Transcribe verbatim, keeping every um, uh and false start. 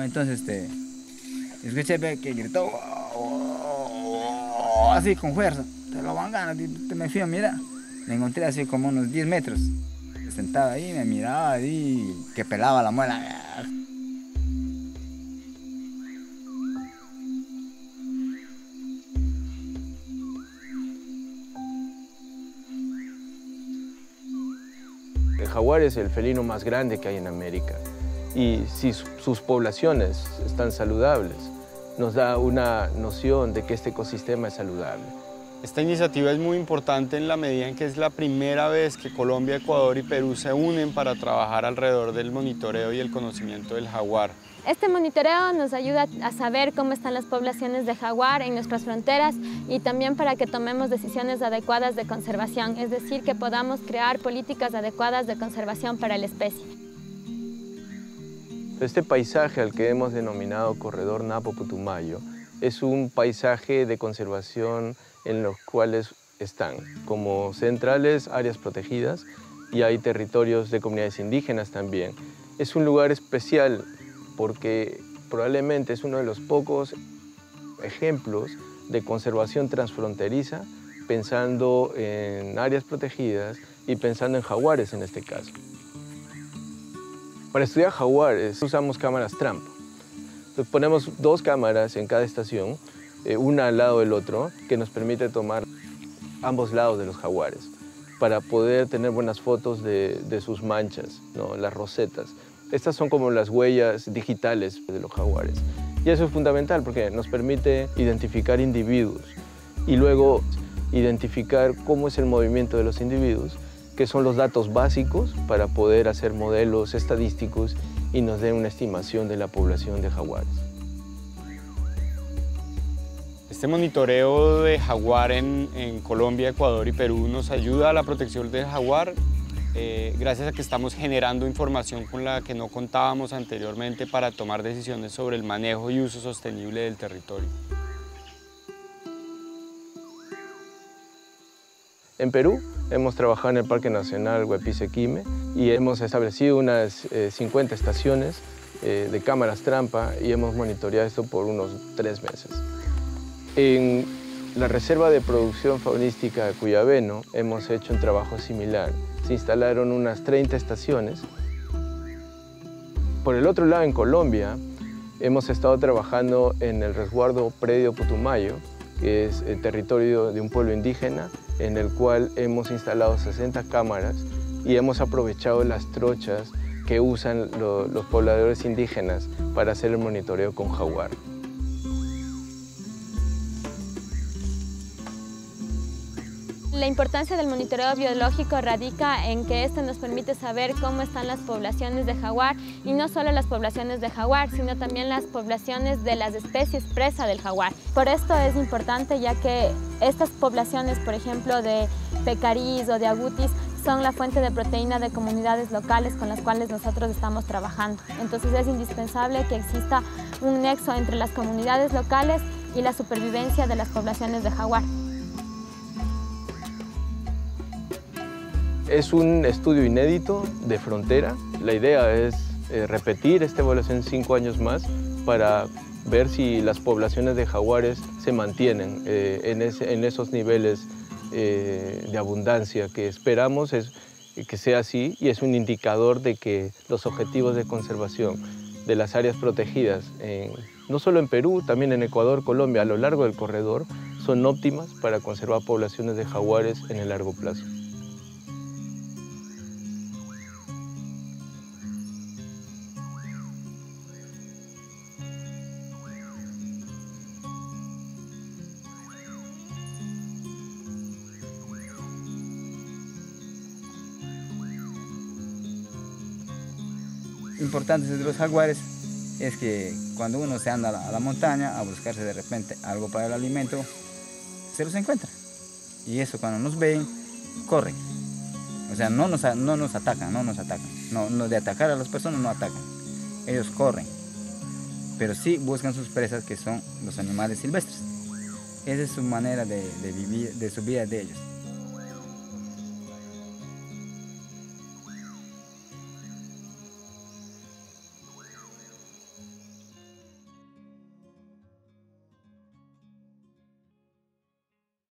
entonces este, escuché que gritó "Oh", así con fuerza, te lo van ganas, te me fui a mirar, me encontré así como unos diez metros, sentado ahí, me miraba ahí, que pelaba la muela. El jaguar es el felino más grande que hay en América y si sus poblaciones están saludables, nos da una noción de que este ecosistema es saludable. Esta iniciativa es muy importante en la medida en que es la primera vez que Colombia, Ecuador y Perú se unen para trabajar alrededor del monitoreo y el conocimiento del jaguar. Este monitoreo nos ayuda a saber cómo están las poblaciones de jaguar en nuestras fronteras y también para que tomemos decisiones adecuadas de conservación, es decir, que podamos crear políticas adecuadas de conservación para la especie. Este paisaje al que hemos denominado Corredor Napo-Putumayo es un paisaje de conservación en los cuales están como centrales áreas protegidas y hay territorios de comunidades indígenas también. Es un lugar especial porque probablemente es uno de los pocos ejemplos de conservación transfronteriza pensando en áreas protegidas y pensando en jaguares en este caso. Para estudiar jaguares usamos cámaras trampa. Entonces ponemos dos cámaras en cada estación, eh, una al lado del otro, que nos permite tomar ambos lados de los jaguares para poder tener buenas fotos de, de sus manchas, ¿no? Las rosetas. Estas son como las huellas digitales de los jaguares. Y eso es fundamental porque nos permite identificar individuos y luego identificar cómo es el movimiento de los individuos, que son los datos básicos para poder hacer modelos estadísticos y nos den una estimación de la población de jaguares. Este monitoreo de jaguar en, en Colombia, Ecuador y Perú nos ayuda a la protección del jaguar eh, gracias a que estamos generando información con la que no contábamos anteriormente para tomar decisiones sobre el manejo y uso sostenible del territorio. En Perú hemos trabajado en el Parque Nacional Huepisequime y hemos establecido unas eh, cincuenta estaciones eh, de cámaras trampa y hemos monitoreado esto por unos tres meses. En la Reserva de Producción Faunística de Cuyabeno hemos hecho un trabajo similar. Se instalaron unas treinta estaciones. Por el otro lado, en Colombia, hemos estado trabajando en el resguardo Predio Putumayo, que es el territorio de un pueblo indígena, en el cual hemos instalado sesenta cámaras y hemos aprovechado las trochas que usan lo, los pobladores indígenas para hacer el monitoreo con jaguar. La importancia del monitoreo biológico radica en que este nos permite saber cómo están las poblaciones de jaguar y no solo las poblaciones de jaguar, sino también las poblaciones de las especies presa del jaguar. Por esto es importante ya que estas poblaciones, por ejemplo, de pecarís o de agutis, son la fuente de proteína de comunidades locales con las cuales nosotros estamos trabajando. Entonces es indispensable que exista un nexo entre las comunidades locales y la supervivencia de las poblaciones de jaguar. Es un estudio inédito de frontera. La idea es eh, repetir esta evaluación cinco años más para ver si las poblaciones de jaguares se mantienen eh, en, ese, en esos niveles eh, de abundancia que esperamos es, que sea así y es un indicador de que los objetivos de conservación de las áreas protegidas, en, no solo en Perú, también en Ecuador, Colombia, a lo largo del corredor, son óptimas para conservar poblaciones de jaguares en el largo plazo. Importante de los jaguares es que cuando uno se anda a la, a la montaña a buscarse de repente algo para el alimento, se los encuentra. Y eso cuando nos ven, corren. O sea, no nos, no nos atacan, no nos atacan. No, no, de atacar a las personas no atacan. Ellos corren. Pero sí buscan sus presas que son los animales silvestres. Esa es su manera de, de vivir, de su vida de ellos.